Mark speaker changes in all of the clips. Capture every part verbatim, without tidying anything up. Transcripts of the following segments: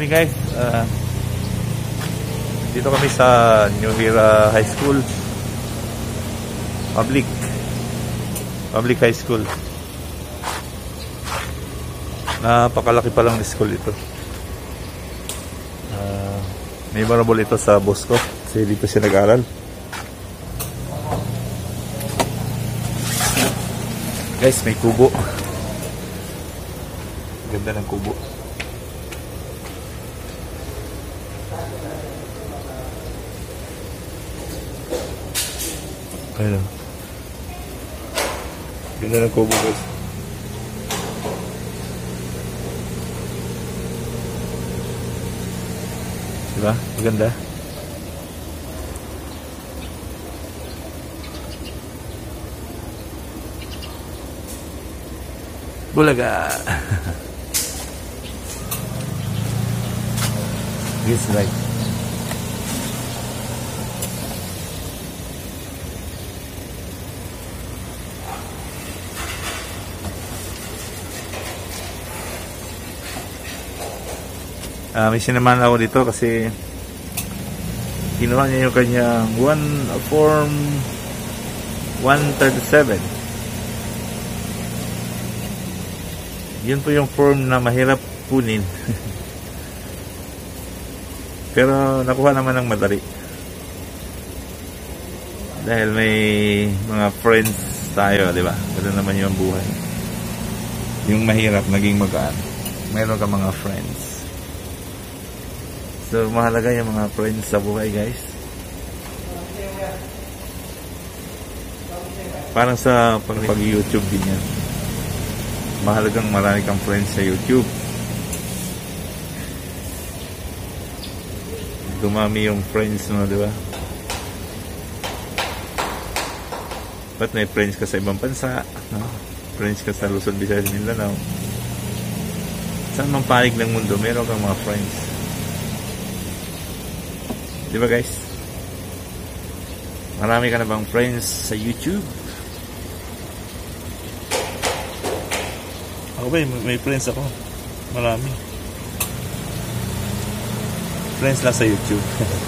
Speaker 1: morning guys. Uh, dito kami sa New Era High School. Public. Public High School. Napakalaki pa lang school ito. Uh, memorable ito sa boss ko kasi dito siya nag-aral. Guys, may kubo. Ganda ng kubo. Ayun. Ganda ng kubo guys. Diba? Maganda. Bulaga. This right. Uh, may sinamahan ako dito kasi kinuha niya yung kanyang one form one thirty-seven. Yun po yung form na mahirap kunin. Pero nakuha naman ng madali. Dahil may mga friends tayo, di ba? Ganun naman yung buhay. Yung mahirap naging magaan. Mayroon ka mga friends. So mahalaga yung mga friends sa buhay guys. Parang sa pag-YouTube din yan. Mahalagang marami kang friends sa YouTube. Dumami yung friends mo, di ba? Ba't may friends ka sa ibang bansa, no? Friends ka sa Luzon, Visayas, Mindanao. Saan mang panig ng mundo, meron kang mga friends. Di ba guys? Marami ka na bang friends sa YouTube? Ako ba, may friends ako. Marami. Friends lang sa YouTube.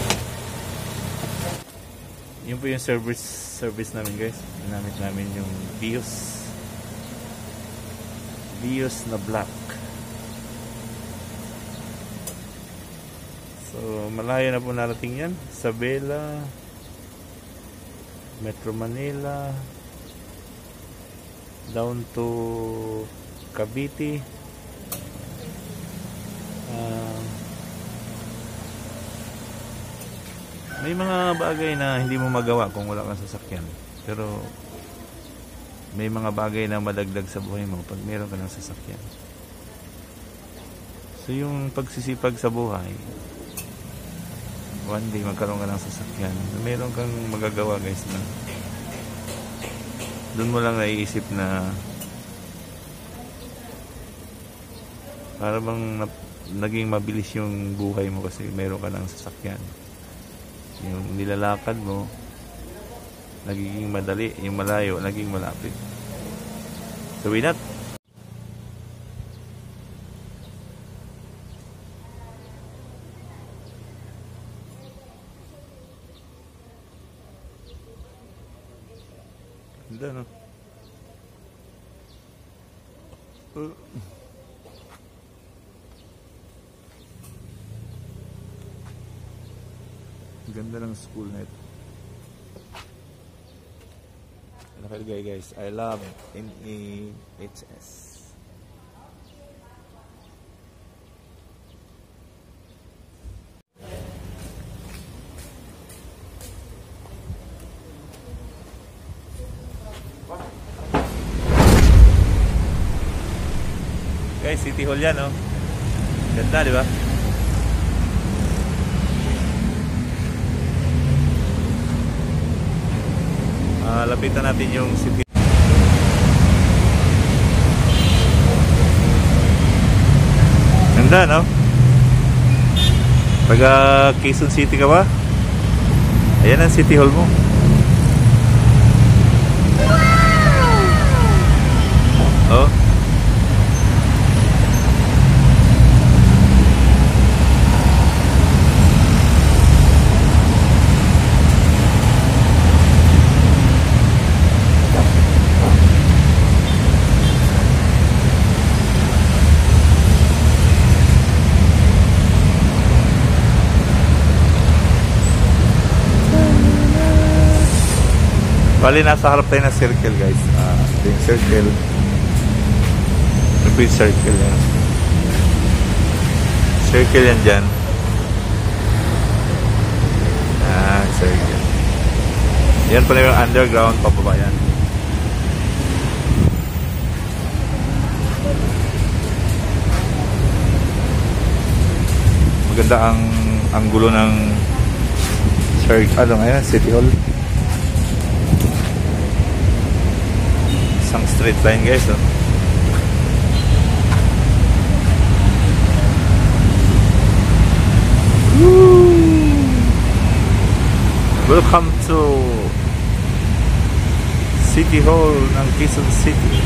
Speaker 1: Yun po yung service service namin guys. Ginamit namin yung Vios. Vios na black. So, malayo na po narating yan. Isabela, Metro Manila, down to Cavite. Uh, may mga bagay na hindi mo magawa kung wala kang sasakyan. Pero may mga bagay na madagdag sa buhay mo pag meron ka ng sasakyan. So yung pagsisipag sa buhay, one day magkaroon ka ng sasakyan, meron kang magagawa guys na doon mo lang naiisip na para bang naging mabilis yung buhay mo kasi meron ka ng sasakyan. Yung nilalakad mo nagiging madali, yung malayo naging malapit. So why not? Ganda no? Uh. Ganda ng school na ito. Nakalagay guys, I love N A H S. Guys, City Hall yan, oh. Ganda, di ba? Uh, lapitan natin yung city. Ganda, no? Taga Quezon City ka ba? Ayan ang City Hall mo. Oh. Bali, nasa harap tayo ng circle, guys. Ah, ito yung circle. Ito yung circle yan. Circle yan dyan. Ah, circle. Yan pala yung underground, pababa yan. Maganda ang anggulo ng circle. Ano ngayon? City Hall. Isang straight line, guys. Oh. Welcome to City Hall ng Quezon City.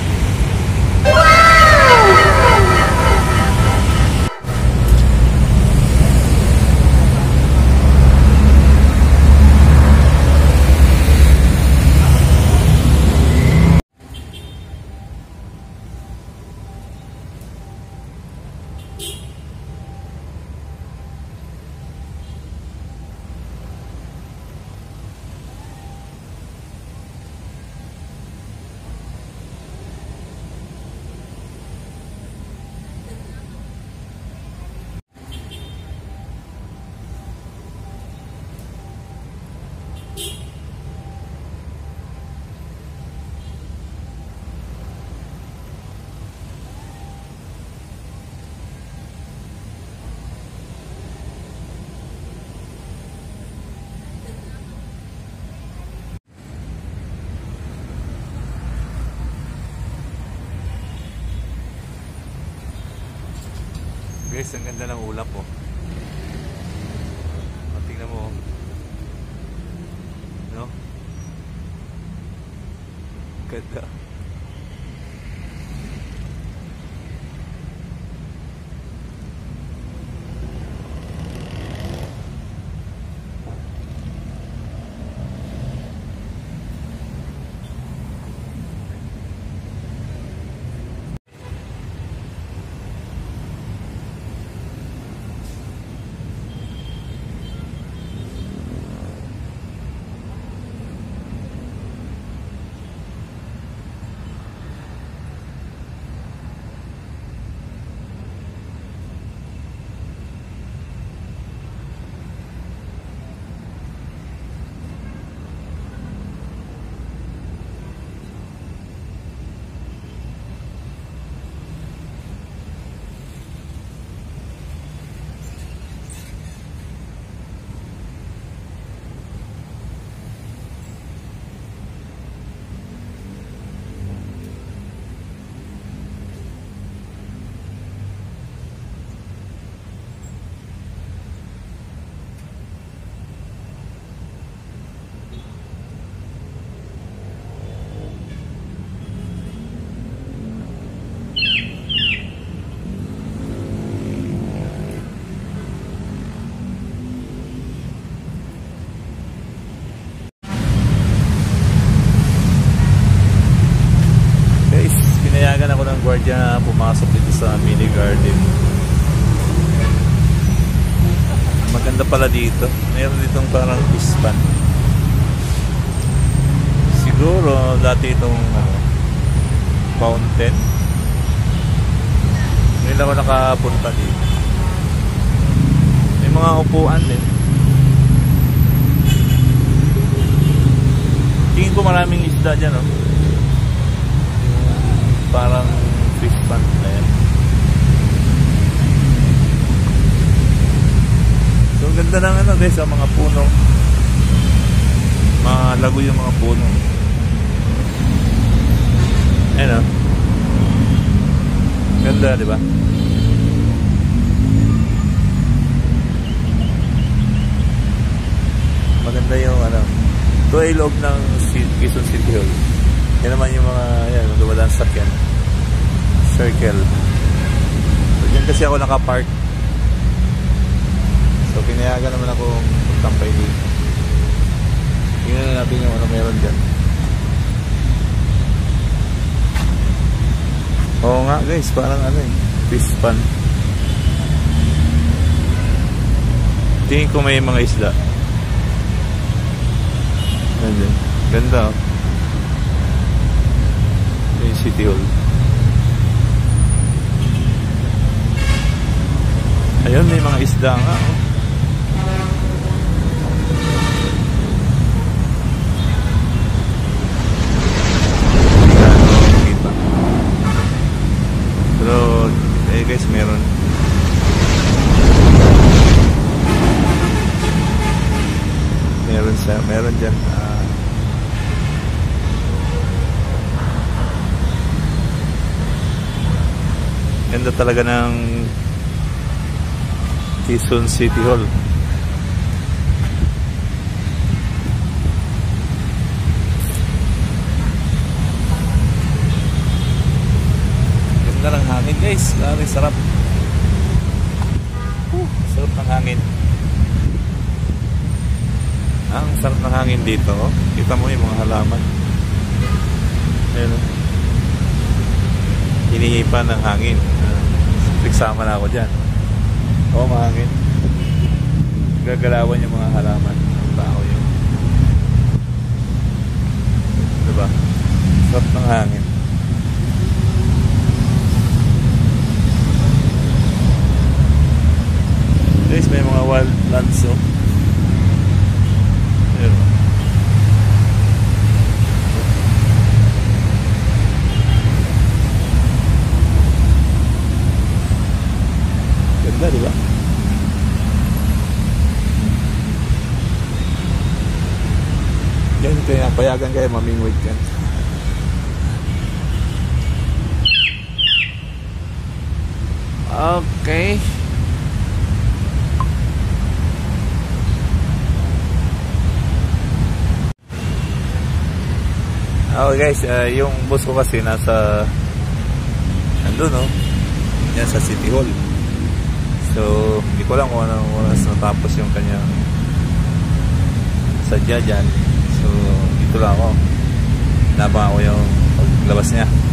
Speaker 1: Guys, ang ganda ng ulap po. Oh. Tingnan mo. No? Ganda. Guardia pumasok dito sa mini garden. Maganda pala dito. Mayroon ditong parang fish pond. Siguro dati itong ano, fountain. Ngayon ako nakapunta dito. May mga upuan din. Tingin ko maraming isda dyan, oh. Parang fish pond na yan. So ganda ng ano guys, ang mga puno. Malago yung mga puno. Ayan, oh. Ganda, di ba? Maganda yung ano. Ito ay loob ng Quezon City Hall. Yan naman yung mga, yan, dumadaan sa sakyan. Circle. So, dyan kasi ako nakapark. So, pinayagan naman ako magtampay dito. Tingnan na natin yung ano meron dyan. Oo nga guys, parang ano eh, fish pond. Tingin ko may mga isda. Ganda. Ganda, oh. yung City Hall. Ayun, may mga isda nga, oh. Pero, eh guys, meron. Meron sa, meron dyan. Uh, ganda talaga ng Quezon City Hall. Ganda ng hangin guys, grabe sarap. Uh, sarap ng hangin. Ang sarap ng hangin dito, oh. Kita mo yung mga halaman. Ayun, oh. Hinihipan ng hangin. Nagsama na ako dyan. Oo, mahangin. Gagalawan yung mga halaman. Tao yun. Diba? Sarap ng hangin. Guys, may mga wildlands, oh. Ayun. Ganda, diba? Yan, kaya payagan kayo mamingwit ka. Okay. Okay guys, uh, yung bus ko kasi nasa nandun, no? Yan sa City Hall. So, hindi ko lang kung anong oras natapos yung kanyang sadya dyan. So, dito lang ako. Nabang ako yung paglabas niya.